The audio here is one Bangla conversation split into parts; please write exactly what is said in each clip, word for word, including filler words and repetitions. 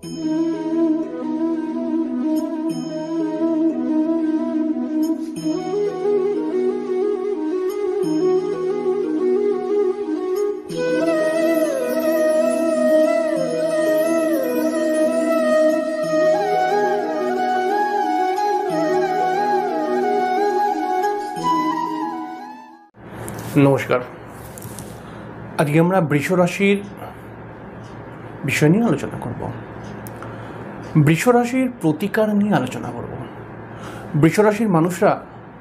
নমস্কার। আজকে আমরা বৃষ রাশির বিষয় নিয়ে আলোচনা করব। বৃষ রাশির প্রতিকার নিয়ে আলোচনা করব। বৃষ রাশির মানুষরা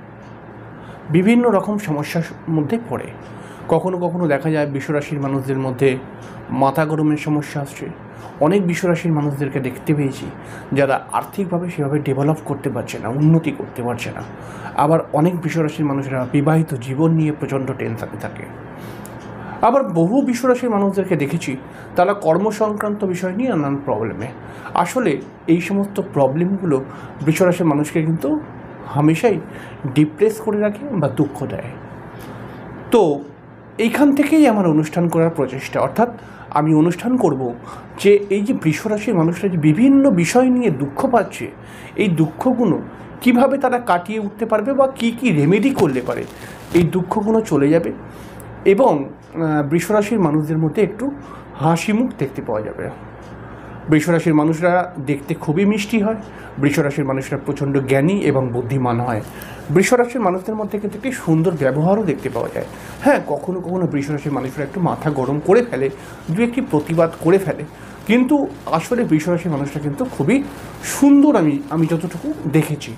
বিভিন্ন রকম সমস্যার মধ্যে পড়ে। কখনো কখনো দেখা যায় বৃষ রাশির মানুষদের মধ্যে মাথা গরমের সমস্যা আসছে। অনেক বৃষ রাশির মানুষদেরকে দেখতে পেয়েছি যারা আর্থিকভাবে সেভাবে ডেভেলপ করতে পারছে না, উন্নতি করতে পারছে না। আবার অনেক বৃষ রাশির মানুষরা বিবাহিত জীবন নিয়ে প্রচণ্ড টেনশনে থাকে। আবার বহু বৃষ রাশির মানুষদেরকে দেখেছি তারা কর্মসংক্রান্ত বিষয় নিয়ে নানান প্রবলেমে। আসলে এই সমস্ত প্রবলেমগুলো বৃষ রাশির মানুষকে কিন্তু হামেশাই ডিপ্রেস করে রাখে বা দুঃখ দেয়। তো এইখান থেকেই আমার অনুষ্ঠান করার প্রচেষ্টা, অর্থাৎ আমি অনুষ্ঠান করব যে এই যে বৃষ রাশির মানুষরা যে বিভিন্ন বিষয় নিয়ে দুঃখ পাচ্ছে, এই দুঃখগুলো কিভাবে তারা কাটিয়ে উঠতে পারবে বা কি কি রেমেডি করলে পারে এই দুঃখগুলো চলে যাবে এবং বৃষ রাশির মানুষদের মধ্যে একটু হাসি মুখ দেখতে পাওয়া যাবে। বৃষ রাশির মানুষরা দেখতে খুবই মিষ্টি হয়। বৃষ রাশির মানুষরা প্রচণ্ড জ্ঞানী এবং বুদ্ধিমান হয়। বৃষ রাশির মানুষদের মধ্যে কিন্তু একটি সুন্দর ব্যবহারও দেখতে পাওয়া যায়। হ্যাঁ, কখনো কখনো বৃষ রাশির মানুষরা একটু মাথা গরম করে ফেলে, দু একটি প্রতিবাদ করে ফেলে, কিন্তু আসলে বৃষ রাশির মানুষরা কিন্তু খুবই সুন্দর। আমি আমি যতটুকু দেখেছি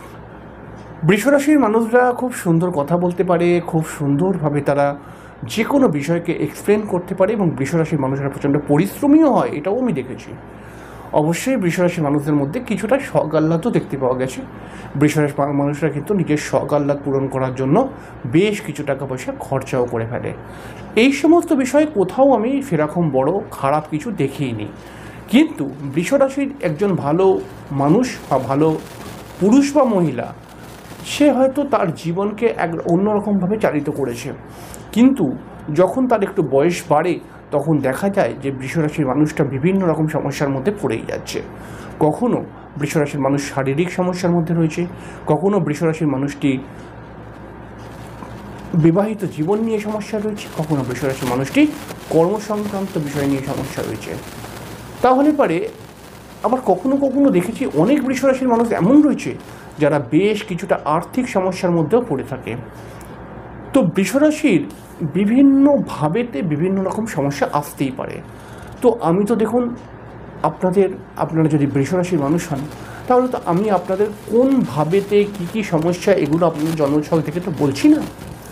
বৃষ রাশির মানুষরা খুব সুন্দর কথা বলতে পারে, খুব সুন্দরভাবে তারা যে কোনো বিষয়কে এক্সপ্লেন করতে পারে এবং বৃষ রাশির মানুষরা প্রচণ্ড পরিশ্রমীও হয়, এটাও আমি দেখেছি। অবশ্যই বৃষ রাশির মানুষদের মধ্যে কিছুটা শখ আহ্লাদও দেখতে পাওয়া গেছে। বৃষ রাশির মানুষরা কিন্তু নিজের শখ আহ্লাদ পূরণ করার জন্য বেশ কিছু টাকা পয়সা খরচাও করে ফেলে। এই সমস্ত বিষয়ে কোথাও আমি সেরকম বড় খারাপ কিছু দেখিনি। কিন্তু বৃষ রাশির একজন ভালো মানুষ বা ভালো পুরুষ বা মহিলা সে হয়তো তার জীবনকে এক অন্যরকমভাবে চালিত করেছে, কিন্তু যখন তার একটু বয়স বাড়ে তখন দেখা যায় যে বৃষ রাশির মানুষটা বিভিন্ন রকম সমস্যার মধ্যে পড়েই যাচ্ছে। কখনো বৃষ রাশির মানুষ শারীরিক সমস্যার মধ্যে রয়েছে, কখনো বৃষ রাশির মানুষটি বিবাহিত জীবন নিয়ে সমস্যা রয়েছে, কখনো বৃষ রাশির মানুষটি কর্মসংক্রান্ত বিষয় নিয়ে সমস্যা রয়েছে। তাহলে পরে আবার কখনো কখনো দেখেছি অনেক বৃষ রাশির মানুষ এমন রয়েছে যারা বেশ কিছুটা আর্থিক সমস্যার মধ্যেও পড়ে থাকে। তো বৃষ রাশির বিভিন্নভাবেতে বিভিন্ন রকম সমস্যা আসতেই পারে। তো আমি তো দেখুন আপনাদের আপনারা যদি বৃষ রাশির মানুষ হন তাহলে তো আমি আপনাদের কোন ভাবেতে কী কী সমস্যা এগুলো আপনাদের জন্মছক থেকে তো বলছি না।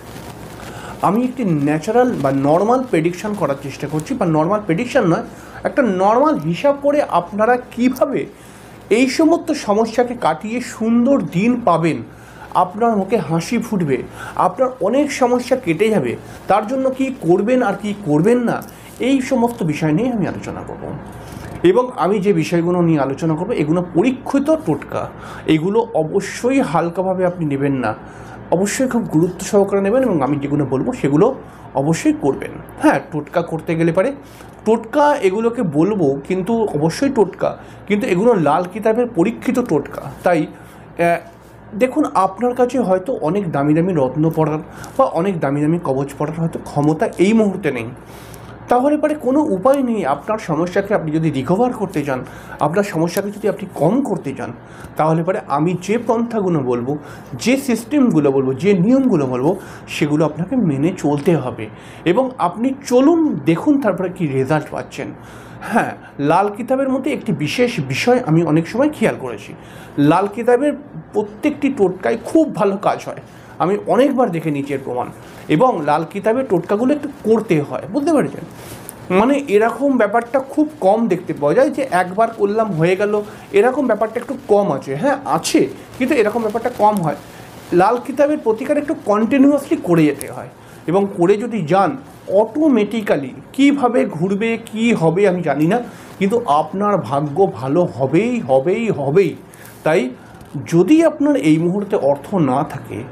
আমি একটি ন্যাচারাল বা নর্মাল প্রেডিকশান করার চেষ্টা করছি, বা নর্মাল প্রেডিকশান নয়, একটা নর্মাল হিসাব করে আপনারা কিভাবে এই সমস্ত সমস্যাকে কাটিয়ে সুন্দর দিন পাবেন, আপনার মুখে হাসি ফুটবে, আপনার অনেক সমস্যা কেটে যাবে, তার জন্য কি করবেন আর কি করবেন না, এই সমস্ত বিষয় নিয়ে আমি আলোচনা করব। এবং আমি যে বিষয়গুলো নিয়ে আলোচনা করব এগুলো পরীক্ষিত টোটকা, এগুলো অবশ্যই হালকাভাবে আপনি নেবেন না, অবশ্যই খুব গুরুত্ব সহকারে নেবেন এবং আমি যেগুলো বলবো সেগুলো অবশ্যই করবেন। হ্যাঁ, টোটকা করতে গেলে পারে টোটকা এগুলোকে বলবো, কিন্তু অবশ্যই টোটকা, কিন্তু এগুলো লাল কিতাবের পরীক্ষিত টোটকা। তাই দেখুন, আপনার কাছে হয়তো অনেক দামি দামি রত্ন পড়ার বা অনেক দামি দামি কবচ পড়ার হয়তো ক্ষমতা এই মুহূর্তে নেই, তাহলে পরে কোনো উপায় নেই। আপনার সমস্যাকে আপনি যদি রিকভার করতে চান, আপনার সমস্যাকে যদি আপনি কম করতে চান, তাহলে পরে আমি যে পন্থাগুলো বলবো, যে সিস্টেমগুলো বলবো, যে নিয়মগুলো বলবো, সেগুলো আপনাকে মেনে চলতে হবে এবং আপনি চলুন, দেখুন তারপরে কি রেজাল্ট পাচ্ছেন। হ্যাঁ, লাল কিতাবের মধ্যে একটি বিশেষ বিষয় আমি অনেক সময় খেয়াল করেছি, লাল কিতাবের প্রত্যেকটি টোটকায় খুব ভালো কাজ হয়, আমি অনেকবার দেখে নিয়েছি এর প্রমাণ। এবং লাল কিতাবের টোটকাগুলো একটু করতে হয়, বুঝতে পেরেছেন? মানে এরকম ব্যাপারটা খুব কম দেখতে পাওয়া যায় যে একবার করলাম হয়ে গেল, এরকম ব্যাপারটা একটু কম আছে। হ্যাঁ আছে, কিন্তু এরকম ব্যাপারটা কম হয়। লাল কিতাবের প্রতিকার একটু কন্টিনিউয়াসলি করে যেতে হয় এবং করে যদি যান অটোমেটিক্যালি কীভাবে ঘুরবে কি হবে আমি জানি না, কিন্তু আপনার ভাগ্য ভালো হবেই হবেই হবেই। তাই যদি আপনার এই মুহূর্তে অর্থ না থাকে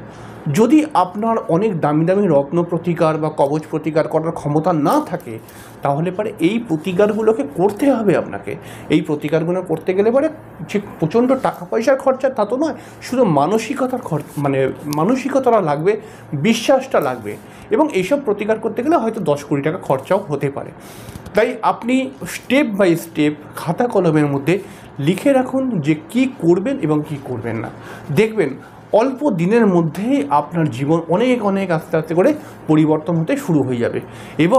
যদি আপনার অনেক দামি দামি রত্ন প্রতিকার বা কবচ প্রতিকার করার ক্ষমতা না থাকে, তাহলে পরে এই প্রতিকারগুলোকে করতে হবে আপনাকে। এই প্রতিকারগুলো করতে গেলে পরে যে প্রচণ্ড টাকা পয়সার খরচা তা তো নয়, শুধু মানসিকতার খরচ মানে মানসিকতাটা লাগবে, বিশ্বাসটা লাগবে, এবং এইসব প্রতিকার করতে গেলে হয়তো দশ কোটি টাকা খরচাও হতে পারে। তাই আপনি স্টেপ বাই স্টেপ খাতা কলমের মধ্যে লিখে রাখুন যে কি করবেন এবং কি করবেন না। দেখবেন অল্প দিনের মধ্যেই আপনার জীবন অনেক অনেক আস্তে আস্তে করে পরিবর্তন হতে শুরু হয়ে যাবে। এবং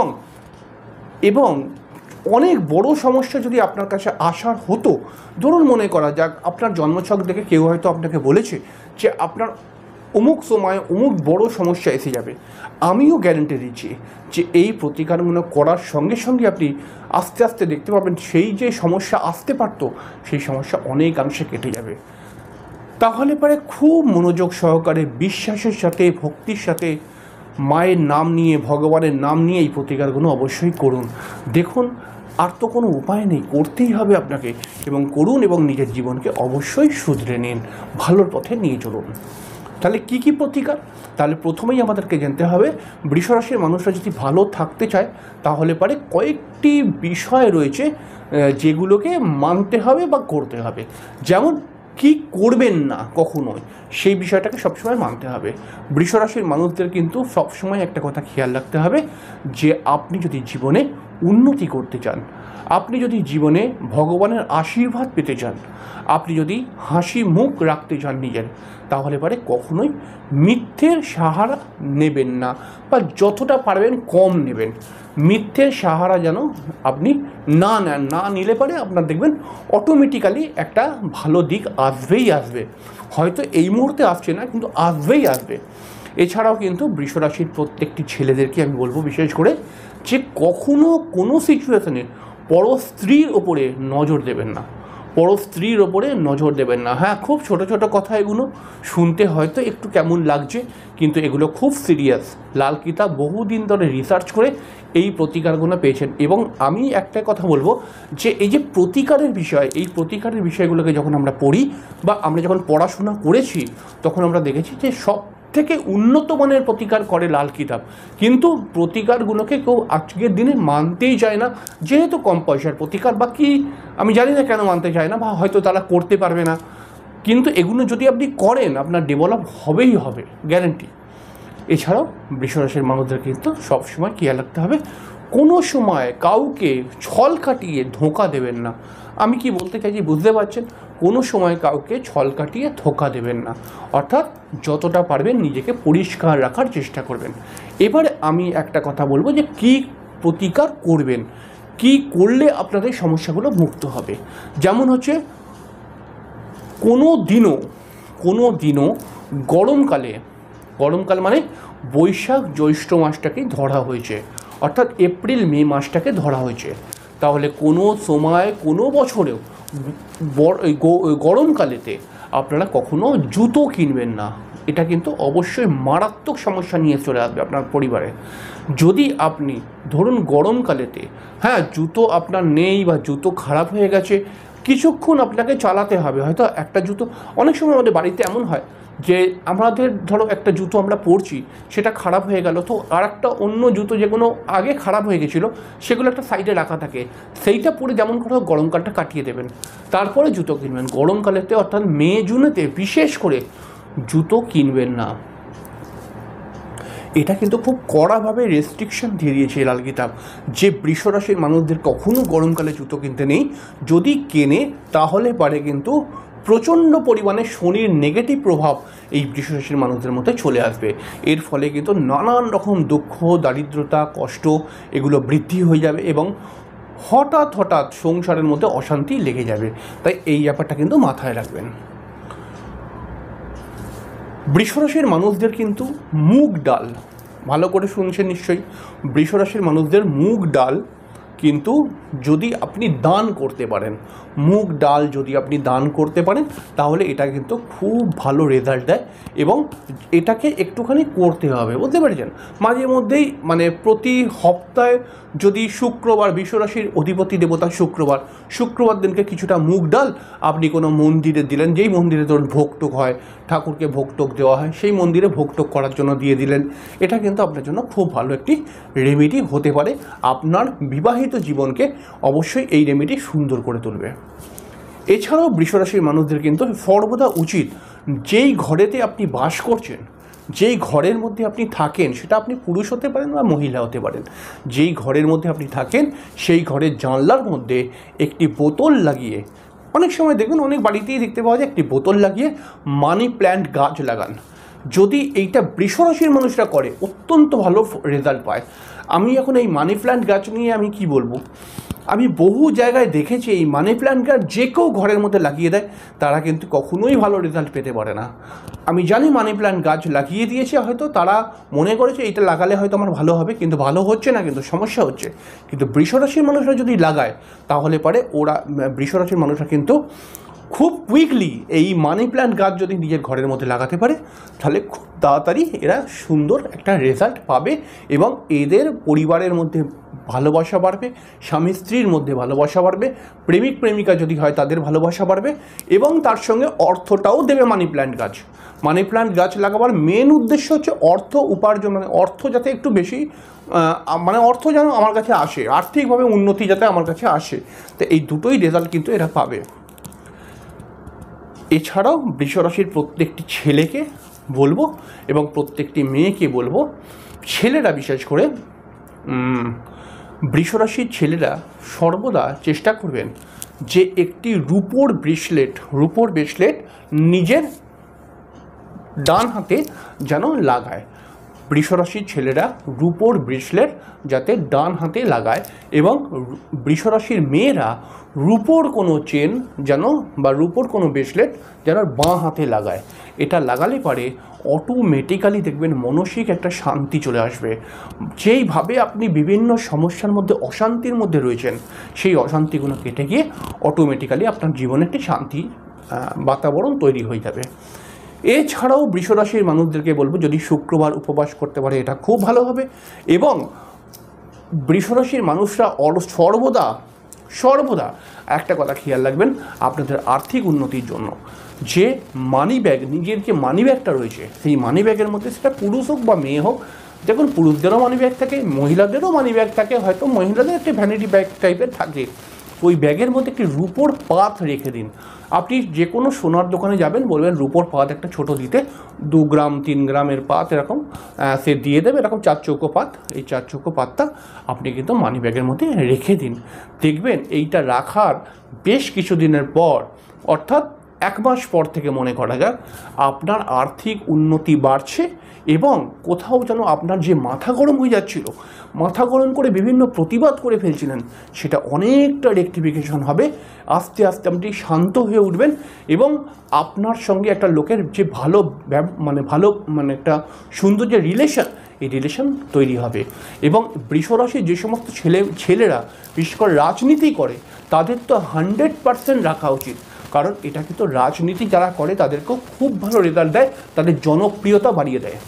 এবং অনেক বড় সমস্যা যদি আপনার কাছে আসার হতো, ধরুন মনে করা যাক আপনার জন্মছক দেখে কেউ হয়তো আপনাকে বলেছে যে আপনার অমুক সময় অমুক বড় সমস্যা এসে যাবে, আমিও গ্যারেন্টি দিচ্ছি যে এই প্রতিকারগুলো করার সঙ্গে সঙ্গে আপনি আস্তে আস্তে দেখতে পাবেন সেই যে সমস্যা আসতে পারত সেই সমস্যা অনেকাংশে কেটে যাবে। তাহলে পরে খুব মনোযোগ সহকারে বিশ্বাসের সাথে ভক্তির সাথে মায়ের নাম নিয়ে ভগবানের নাম নিয়ে এই প্রতিকারগুলো অবশ্যই করুন। দেখুন আর তো কোনো উপায় নেই, করতেই হবে আপনাকে, এবং করুন এবং নিজের জীবনকে অবশ্যই শুধরে নিন, ভালোর পথে নিয়ে চলুন। তাহলে কি কি প্রতিকার? তাহলে প্রথমেই আমাদেরকে জানতে হবে বৃষরাশির মানুষরা যদি ভালো থাকতে চায় তাহলে পরে কয়েকটি বিষয় রয়েছে যেগুলোকে মানতে হবে বা করতে হবে। যেমন কি করবেন না কখনোই, সেই বিষয়টাকে সবসময় মানতে হবে। বৃষরাশির মানুষদের কিন্তু সবসময় একটা কথা খেয়াল রাখতে হবে যে আপনি যদি জীবনে উন্নতি করতে চান, আপনি যদি জীবনে ভগবানের আশীর্বাদ পেতে চান, আপনি যদি হাসি মুখ রাখতে চান নিজের, তাহলে পরে কখনোই মিথ্যের সাহারা নেবেন না, বা যতটা পারবেন কম নেবেন। মিথ্যের সাহারা যেন আপনি না নেন, না নিলে পরে আপনার দেখবেন অটোমেটিক্যালি একটা ভালো দিক আসবেই আসবে। হয়তো এই মুহূর্তে আসছে না, কিন্তু আসবেই আসবে। এছাড়াও কিন্তু বৃষরাশির প্রত্যেকটি ছেলেদেরকে আমি বলবো বিশেষ করে যে কখনো কোনো সিচুয়েশনে পর স্ত্রীর ওপরে নজর দেবেন না, পর স্ত্রীর ওপরে নজর দেবেন না। হ্যাঁ, খুব ছোট ছোট কথা, এগুলো শুনতে হয়তো একটু কেমন লাগছে, কিন্তু এগুলো খুব সিরিয়াস। লাল কিতাব বহুদিন ধরে রিসার্চ করে এই প্রতিকারগুলো পেয়েছেন। এবং আমি একটা কথা বলবো যে এই যে প্রতিকারের বিষয়, এই প্রতিকারের বিষয়গুলোকে যখন আমরা পড়ি বা আমরা যখন পড়াশোনা করেছি, তখন আমরা দেখেছি যে সব থেকে উন্নত মানের প্রতিকার করে লাল কিতাব, কিন্তু প্রতিকারগুলোকে কেউ আজকের দিনে মানতেই চায় না, যেহেতু কম পয়সার প্রতিকার বা কি আমি জানি না কেন মানতে চায় না, বা হয়তো তারা করতে পারবে না। কিন্তু এগুলো যদি আপনি করেন আপনার ডেভেলপ হবেই হবে, গ্যারেন্টি। এছাড়াও বৃষরাশির মানুষদের কিন্তু সবসময় খেয়াল রাখতে হবে কোনো সময় কাউকে ছল কাটিয়ে ধোঁকা দেবেন না। আমি কি বলতে চাইছি বুঝতে পারছেন? কোনো সময় কাউকে ছল কাটিয়ে ধোঁকা দেবেন না, অর্থাৎ যতটা পারবেন নিজেকে পরিষ্কার রাখার চেষ্টা করবেন। এবারে আমি একটা কথা বলবো যে কি প্রতিকার করবেন, কি করলে আপনাদের সমস্যাগুলো মুক্ত হবে। যেমন হচ্ছে কোনো দিনও কোনো দিনও গরমকালে, গরমকাল মানে বৈশাখ জ্যৈষ্ঠ মাসটাকেই ধরা হয়েছে, অর্থাৎ এপ্রিল মে মাসটাকে ধরা হয়েছে। তাহলে কোনো সময় কোনো বছরেও গরমকালেতে আপনারা কখনো জুতো কিনবেন না। এটা কিন্তু অবশ্যই মারাত্মক সমস্যা নিয়ে চলে আসবে আপনার পরিবারে। যদি আপনি ধরুন গরমকালেতে হ্যাঁ জুতো আপনার নেই বা জুতো খারাপ হয়ে গেছে, কিছুক্ষণ আপনাকে চালাতে হবে। হয়তো একটা জুতো, অনেক সময় আমাদের বাড়িতে এমন হয় যে আমাদের ধরো একটা জুতো আমরা পরছি, সেটা খারাপ হয়ে গেল, তো আর একটা অন্য জুতো যেগুলো আগে খারাপ হয়ে গেছিলো সেগুলো একটা সাইডে রাখা থাকে, সেইটা পরে যেমন করে গরমকালটা কাটিয়ে দেবেন, তারপরে জুতো কিনবেন। গরমকালেতে অর্থাৎ মে জুনেতে বিশেষ করে জুতো কিনবেন না। এটা কিন্তু খুব কড়াভাবে রেস্ট্রিকশন দিয়ে দিয়েছে লাল কিতাব যে বৃষরাশির মানুষদের কখনো গরমকালে জুতো কিনতে নেই। যদি কেনে তাহলে পারে কিন্তু প্রচণ্ড পরিমাণে শনির নেগেটিভ প্রভাব এই বৃষরাশির মানুষদের মধ্যে চলে আসবে। এর ফলে কিন্তু নানান রকম দুঃখ, দারিদ্রতা, কষ্ট এগুলো বৃদ্ধি হয়ে যাবে এবং হঠাৎ হঠাৎ সংসারের মধ্যে অশান্তি লেগে যাবে। তাই এই ব্যাপারটা কিন্তু মাথায় রাখবেন। বৃষরাশির মানুষদের কিন্তু মুগ ডাল, ভালো করে শুনছেন নিশ্চয়ই, বৃষরাশির মানুষদের মুগ ডাল কিন্তু যদি আপনি দান করতে পারেন, মুগ ডাল যদি আপনি দান করতে পারেন, তাহলে এটা কিন্তু খুব ভালো রেজাল্ট দেয়। এবং এটাকে একটুখানি করতে হবে, বুঝতে পেরেছেন? মাঝে মধ্যেই মানে প্রতি সপ্তাহে যদি শুক্রবার, বিশ্বরাশির অধিপতি দেবতা শুক্রবার, শুক্রবার দিনকে কিছুটা মুগ ডাল আপনি কোনো মন্দিরে দিলেন, যেই মন্দিরে ধরুন ভোগটোক হয়, ঠাকুরকে ভোগটোক দেওয়া হয়, সেই মন্দিরে ভোগটোক করার জন্য দিয়ে দিলেন। এটা কিন্তু আপনার জন্য খুব ভালো একটি রেমেডি হতে পারে। আপনার বিবাহিত জীবনকে অবশ্যই এই রেমেডি সুন্দর করে তুলবে। এছাড়াও বৃষরাশির মানুষদের কিন্তু সর্বদা উচিত, যেই ঘরেতে আপনি বাস করছেন, যেই ঘরের মধ্যে আপনি থাকেন, সেটা আপনি পুরুষ হতে পারেন বা মহিলা হতে পারেন, যেই ঘরের মধ্যে আপনি থাকেন সেই ঘরের জানলার মধ্যে একটি বোতল লাগিয়ে, অনেক সময় দেখবেন অনেক বাড়িতেই দেখতে পাওয়া যায়, একটি বোতল লাগিয়ে মানি প্ল্যান্ট গাছ লাগান। যদি এইটা বৃষরাশির মানুষরা করে, অত্যন্ত ভালো রেজাল্ট পায়। আমি এখন এই মানি প্ল্যান্ট গাছ নিয়ে আমি কি বলবো, আমি বহু জায়গায় দেখেছি এই মানি প্ল্যান্ট গাছ যে কেউ ঘরের মধ্যে লাগিয়ে দেয়, তারা কিন্তু কখনোই ভালো রেজাল্ট পেতে পারে না। আমি জানি মানি প্ল্যান্ট গাছ লাগিয়ে দিয়েছে, হয়তো তারা মনে করেছে এটা লাগালে হয়তো আমার ভালো হবে, কিন্তু ভালো হচ্ছে না, কিন্তু সমস্যা হচ্ছে। কিন্তু বৃষরাশির মানুষরা যদি লাগায়, তাহলে পরে ওরা বৃষরাশির মানুষরা কিন্তু খুব কুইকলি এই মানি প্ল্যান্ট গাছ যদি নিজের ঘরের মধ্যে লাগাতে পারে, তাহলে খুব তাড়াতাড়ি এরা সুন্দর একটা রেজাল্ট পাবে এবং এদের পরিবারের মধ্যে ভালোবাসা বাড়বে, স্বামী স্ত্রীর মধ্যে ভালোবাসা বাড়বে, প্রেমিক প্রেমিকা যদি হয় তাদের ভালোবাসা বাড়বে, এবং তার সঙ্গে অর্থটাও দেবে মানি প্ল্যান্ট গাছ। মানি প্ল্যান্ট গাছ লাগাবার মেন উদ্দেশ্য হচ্ছে অর্থ উপার্জন, মানে অর্থ যাতে একটু বেশি, মানে অর্থ যেন আমার কাছে আসে, আর্থিকভাবে উন্নতি যাতে আমার কাছে আসে। তো এই দুটোই রেজাল্ট কিন্তু এরা পাবে। এছাড়াও বৃষরাশির প্রত্যেকটি ছেলেকে বলবো এবং প্রত্যেকটি মেয়েকে বলবো, ছেলেরা বিশেষ করে বৃষরাশির ছেলেরা সর্বদা চেষ্টা করবেন যে একটি রূপোর ব্রেসলেট, রূপোর ব্রেসলেট নিজের ডান হাতে যেন লাগায়। বৃষরাশির ছেলেরা রূপোর ব্রেসলেট যাতে ডান হাতে লাগায়, এবং বৃষরাশির মেয়েরা রূপোর কোনো চেন যেন বা রূপোর কোনো ব্রেসলেট যেন বাঁ হাতে লাগায়। এটা লাগালে পারে অটোমেটিক্যালি দেখবেন মানসিক একটা শান্তি চলে আসবে। যেইভাবে আপনি বিভিন্ন সমস্যার মধ্যে, অশান্তির মধ্যে রয়েছেন, সেই অশান্তিগুলো কেটে গিয়ে অটোমেটিক্যালি আপনার জীবনে একটি শান্তি বাতাবরণ তৈরি হয়ে যাবে। এছাড়াও বৃষরাশির মানুষদেরকে বলবো, যদি শুক্রবার উপবাস করতে পারে এটা খুব ভালো হবে। এবং বৃষরাশির মানুষরা সর্বদা সর্বদা একটা কথা খেয়াল রাখবেন, আপনাদের আর্থিক উন্নতির জন্য যে মানি ব্যাগ, নিজের যে মানি ব্যাগটা রয়েছে, সেই মানি ব্যাগের মধ্যে সেটা পুরুষ হোক বা মেয়ে হোক, দেখুন পুরুষদেরও মানি ব্যাগ থাকে, মহিলাদেরও মানি ব্যাগ থাকে, হয়তো মহিলাদের একটি ভ্যানিটি ব্যাগ টাইপের থাকে। ওই ব্যাগের মধ্যে একটি রূপোর পাত রেখে দিন। আপনি যে কোনো সোনার দোকানে যাবেন, বলবেন রূপোর পাত একটা ছোট দিতে, দু গ্রাম তিন গ্রামের পাত এরকম সে দিয়ে দেবে, এরকম চার চৌকো পাত। এই চার চৌকো পাতটা আপনি কিন্তু মানি ব্যাগের মধ্যে রেখে দিন। দেখবেন এইটা রাখার বেশ কিছু দিনের পর, অর্থাৎ এক মাস পর থেকে মনে করা যাক, আপনার আর্থিক উন্নতি বাড়ছে এবং কোথাও যেন আপনার যে মাথা গরম হয়ে যাচ্ছিল, মাথা গরম করে বিভিন্ন প্রতিবাদ করে ফেলছিলেন, সেটা অনেকটা রেকটিফিকেশন হবে। আস্তে আস্তে আপনি শান্ত হয়ে উঠবেন এবং আপনার সঙ্গে একটা লোকের যে ভালো মানে ভালো মানে একটা সুন্দর যে রিলেশন, এই রিলেশন তৈরি হবে। এবং বৃষরাশির যে সমস্ত ছেলে ছেলেরা বিশেষ করে রাজনীতি করে, তাদের তো হান্ড্রেড পারসেন্ট রাখা উচিত, কারণ এটা কিন্তু রাজনীতি যারা করে তাদেরকেও খুব ভালো রেজাল্ট দেয়, তাদের জনপ্রিয়তা বাড়িয়ে দেয়।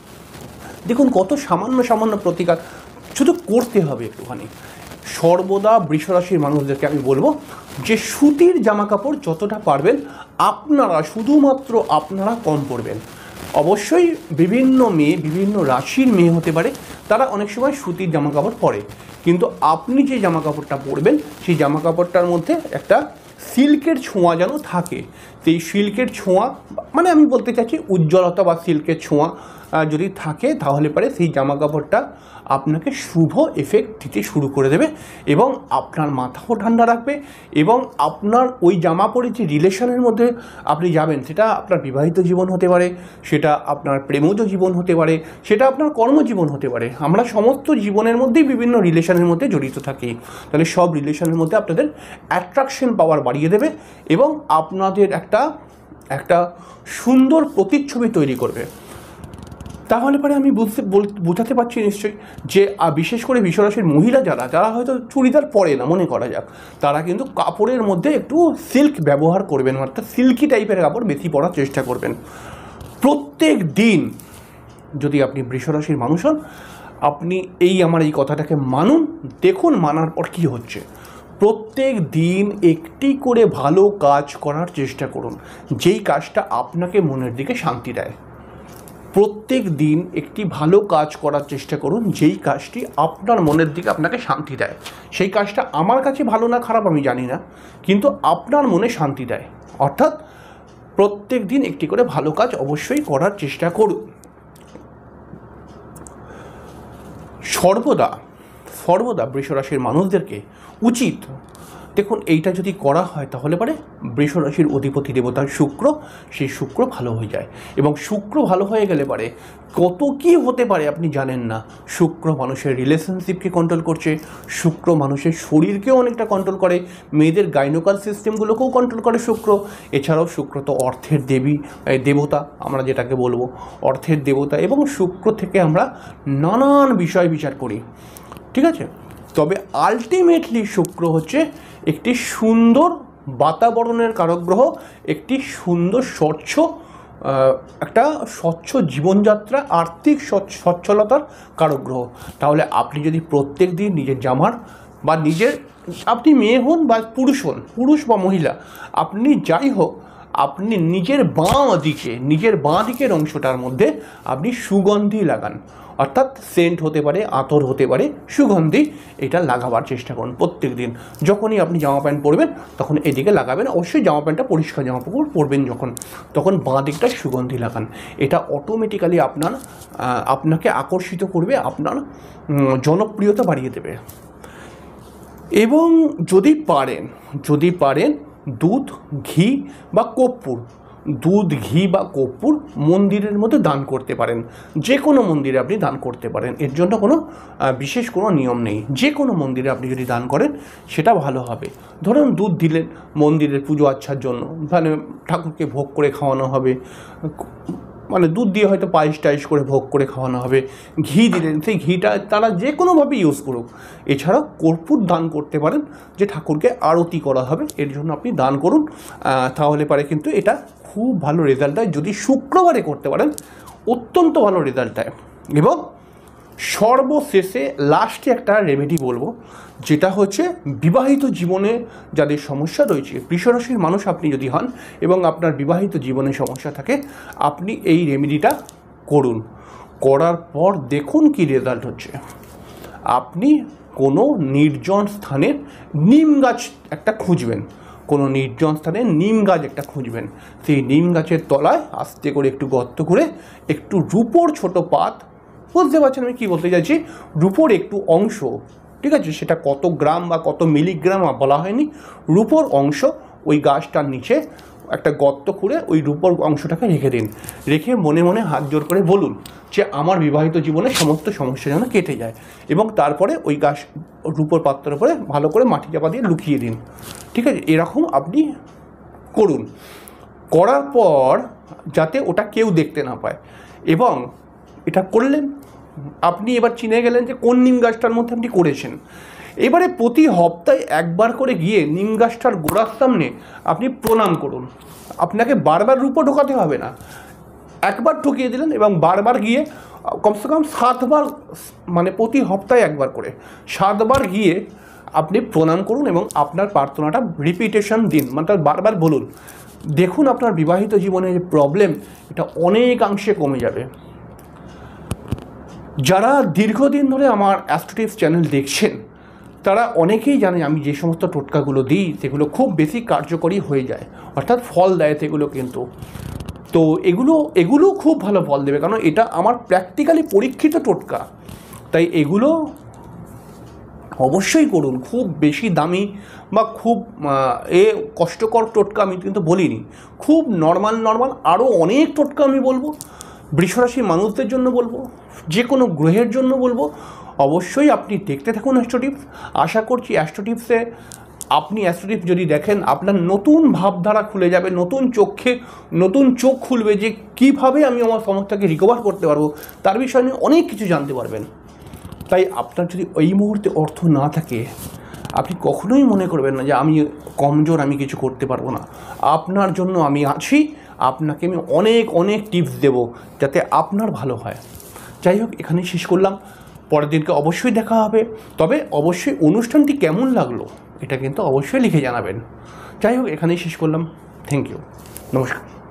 দেখুন কত সামান্য সামান্য প্রতিকার শুধু করতে হবে একটুখানি। সর্বদা বৃষরাশির মানুষদেরকে আমি বলবো যে সুতির জামা কাপড় যতটা পারবেন আপনারা, শুধুমাত্র আপনারা কম পরবেন। অবশ্যই বিভিন্ন মেয়ে, বিভিন্ন রাশির মেয়ে হতে পারে, তারা অনেক সময় সুতির জামা কাপড় পরে, কিন্তু আপনি যে জামা কাপড়টা পরবেন সেই জামা কাপড়টার মধ্যে একটা সিল্কের ছোঁয়া যেন থাকে। সেই সিল্কের ছোঁয়া মানে আমি বলতে চাইছি উজ্জ্বলতা বা সিল্কের ছোঁয়া যদি থাকে, তাহলে পরে সেই জামা কাপড়টা আপনাকে শুভ এফেক্ট দিতে শুরু করে দেবে এবং আপনার মাথাও ঠান্ডা রাখবে। এবং আপনার ওই জামা পরে যে রিলেশনের মধ্যে আপনি যাবেন, সেটা আপনার বিবাহিত জীবন হতে পারে, সেটা আপনার প্রেমজ জীবন হতে পারে, সেটা আপনার কর্মজীবন হতে পারে। আমরা সমস্ত জীবনের মধ্যেই বিভিন্ন রিলেশনের মধ্যে জড়িত থাকি। তাহলে সব রিলেশনের মধ্যে আপনাদের অ্যাট্রাকশন পাওয়ার বাড়িয়ে দেবে এবং আপনাদের একটা একটা সুন্দর প্রতিচ্ছবি তৈরি করবে। তাহলে পরে আমি বুঝতে বোঝাতে পারছি নিশ্চয়ই যে বিশেষ করে বৃষরাশির মহিলা যারা যারা হয়তো চুড়িদার পরে না মনে করা যাক, তারা কিন্তু কাপড়ের মধ্যে একটু সিল্ক ব্যবহার করবেন, অর্থাৎ সিল্কি টাইপের কাপড় বেশি পরার চেষ্টা করবেন প্রত্যেক দিন। যদি আপনি বৃষরাশির মানুষ হন, আপনি এই আমার এই কথাটাকে মানুন, দেখুন মানার পর কী হচ্ছে। প্রত্যেক দিন একটি করে ভালো কাজ করার চেষ্টা করুন, যেই কাজটা আপনাকে মনের দিকে শান্তি দেয়। প্রত্যেক দিন একটি ভালো কাজ করার চেষ্টা করুন, যেই কাজটি আপনার মনের দিকে আপনাকে শান্তি দেয়। সেই কাজটা আমার কাছে ভালো না খারাপ আমি জানি না, কিন্তু আপনার মনে শান্তি দেয়। অর্থাৎ প্রত্যেক দিন একটি করে ভালো কাজ অবশ্যই করার চেষ্টা করুন। সর্বদা সর্বদা বৃষরাশির মানুষদেরকে উচিত, দেখুন এইটা যদি করা হয় তাহলে পরে বৃষরাশির অধিপতি দেবতার শুক্র, সেই শুক্র ভালো হয়ে যায়। এবং শুক্র ভালো হয়ে গেলে পরে কত কী হতে পারে আপনি জানেন না। শুক্র মানুষের রিলেশনশিপকে কন্ট্রোল করছে, শুক্র মানুষের শরীরকেও অনেকটা কন্ট্রোল করে, মেয়েদের গাইনোকাল সিস্টেমগুলোকেও কন্ট্রোল করে শুক্র। এছাড়াও শুক্র তো অর্থের দেবী দেবতা, আমরা যেটাকে বলবো অর্থের দেবতা, এবং শুক্র থেকে আমরা নানান বিষয় বিচার করি, ঠিক আছে। তবে আলটিমেটলি শুক্র হচ্ছে একটি সুন্দর বাতাবরণের কারক গ্রহ, একটি সুন্দর স্বচ্ছ একটা স্বচ্ছ জীবনযাত্রা, আর্থিক সচ্ছলতার কারক গ্রহ। তাহলে আপনি যদি প্রত্যেক দিন নিজের জামার বা নিজের, আপনি মেয়ে হন বা পুরুষ হন, পুরুষ বা মহিলা, আপনি যাই হোক, আপনি নিজের বাঁ দিকে নিজের বাঁ দিকের অংশটার মধ্যে আপনি সুগন্ধি লাগান, অর্থাৎ সেন্ট হতে পারে, আতর হতে পারে, সুগন্ধি, এটা লাগাবার চেষ্টা করুন প্রত্যেক দিন। যখনই আপনি জামা প্যান্ট পরবেন তখন এদিকে লাগাবেন, অবশ্যই জামা প্যান্টটা পরিষ্কার জামা কাপড় পরবেন যখন, তখন বাঁ দিকটায় সুগন্ধি লাগান। এটা অটোমেটিক্যালি আপনার আপনাকে আকর্ষিত করবে, আপনার জনপ্রিয়তা বাড়িয়ে দেবে। এবং যদি পারেন যদি পারেন দুধ, ঘি বা কর্পূর, দুধ, ঘি বা কর্পূর মন্দিরের মধ্যে দান করতে পারেন। যে কোনো মন্দিরে আপনি দান করতে পারেন, এর জন্য কোনো বিশেষ কোনো নিয়ম নেই। যে কোনো মন্দিরে আপনি যদি দান করেন সেটা ভালো হবে। ধরুন দুধ দিলেন মন্দিরের পুজো আচ্ছার জন্য, মানে ঠাকুরকে ভোগ করে খাওয়ানো হবে, মানে দুধ দিয়ে হয়তো পায়েস টাইস করে ভোগ করে খাওয়ানো হবে। ঘি দিলেন, সেই ঘিটা তারা যে কোনোভাবে ইউজ করুক। এছাড়াও কর্পূর দান করতে পারেন, যে ঠাকুরকে আরতি করা হবে, এর জন্য আপনি দান করুন। তাহলে পারে কিন্তু এটা খুব ভালো রেজাল্ট দেয়। যদি শুক্রবারে করতে পারেন অত্যন্ত ভালো রেজাল্ট দেয়। এবং সর্বশেষে লাস্টে একটা রেমেডি বলবো, যেটা হচ্ছে বিবাহিত জীবনে যাদের সমস্যা রয়েছে, বৃষরাশির মানুষ আপনি যদি হন এবং আপনার বিবাহিত জীবনে সমস্যা থাকে, আপনি এই রেমেডিটা করুন। করার পর দেখুন কি রেজাল্ট হচ্ছে। আপনি কোনো নির্জন স্থানে নিম গাছ একটা খুঁজবেন, কোনো নির্জন স্থানে নিম গাছ একটা খুঁজবেন। সেই নিম গাছের তলায় আস্তে করে একটু গর্ত করে একটু রূপোর ছোট পাত, বুঝতে পারছেন আমি কী বলতে চাইছি, রূপোর একটু অংশ, ঠিক আছে, সেটা কত গ্রাম বা কত মিলিগ্রাম বলা হয়নি, রূপোর অংশ ওই গাছটার নিচে একটা গর্ত খুঁড়ে ওই রূপোর অংশটাকে রেখে দিন। রেখে মনে মনে হাত জোর করে বলুন যে আমার বিবাহিত জীবনে সমস্ত সমস্যা যেন কেটে যায়। এবং তারপরে ওই গাছ রূপোর পাত্রের উপরে ভালো করে মাটি চাপা দিয়ে লুকিয়ে দিন, ঠিক আছে। এরকম আপনি করুন। করার পর যাতে ওটা কেউ দেখতে না পায়, এবং এটা করলেন আপনি এবার চিনে গেলেন যে কোন নিম গাছটার মধ্যে আপনি করেছেন। এবারে প্রতি সপ্তাহে একবার করে গিয়ে নিম গাছটার গোড়ার সামনে আপনি প্রণাম করুন। আপনাকে বারবার রূপো ঢোকাতে হবে না, একবার ঢুকিয়ে দিলেন এবং বারবার গিয়ে কমসে কম সাতবার, মানে প্রতি সপ্তাহে একবার করে সাতবার গিয়ে আপনি প্রণাম করুন এবং আপনার প্রার্থনাটা রিপিটেশন দিন, মানে বারবার বলুন। দেখুন আপনার বিবাহিত জীবনের যে প্রবলেম, এটা অনেকাংশে কমে যাবে। যারা দীর্ঘদিন ধরে আমার অ্যাস্ট্রোটিপস চ্যানেল দেখছেন তারা অনেকেই জানে আমি যে সমস্ত টোটকাগুলো দিই সেগুলো খুব বেশি কার্যকরী হয়ে যায়, অর্থাৎ ফল দেয় সেগুলো। কিন্তু তো এগুলো এগুলো খুব ভালো ফল দেবে, কারণ এটা আমার প্র্যাকটিক্যালি পরীক্ষিত টোটকা। তাই এগুলো অবশ্যই করুন। খুব বেশি দামি বা খুব এ কষ্টকর টোটকা আমি কিন্তু বলিনি, খুব নর্মাল নর্মাল আরও অনেক টোটকা আমি বলবো। বৃষরাশির মানুষদের জন্য বলবো, যে কোনো গ্রহের জন্য বলবো। অবশ্যই আপনি দেখতে থাকুন অ্যাস্ট্রোটিপস। আশা করছি অ্যাস্ট্রোটিপসে আপনি অ্যাস্ট্রোটিপস যদি দেখেন, আপনার নতুন ভাবধারা খুলে যাবে, নতুন চোখে নতুন চোখ খুলবে যে কিভাবে আমি আমার সমস্যাকে রিকভার করতে পারবো, তার বিষয়ে নিয়ে অনেক কিছু জানতে পারবেন। তাই আপনার যদি এই মুহূর্তে অর্থ না থাকে, আপনি কখনোই মনে করবেন না যে আমি কমজোর, আমি কিছু করতে পারবো না। আপনার জন্য আমি আছি, আপনাকে আমি অনেক অনেক টিপস দেব যাতে আপনার ভালো হয়। যাই হোক, এখানেই শেষ করলাম। পরের দিনকে অবশ্যই দেখা হবে। তবে অবশ্যই অনুষ্ঠানটি কেমন লাগলো এটা কিন্তু অবশ্যই লিখে জানাবেন। যাই হোক, এখানেই শেষ করলাম। থ্যাংক ইউ, নমস্কার।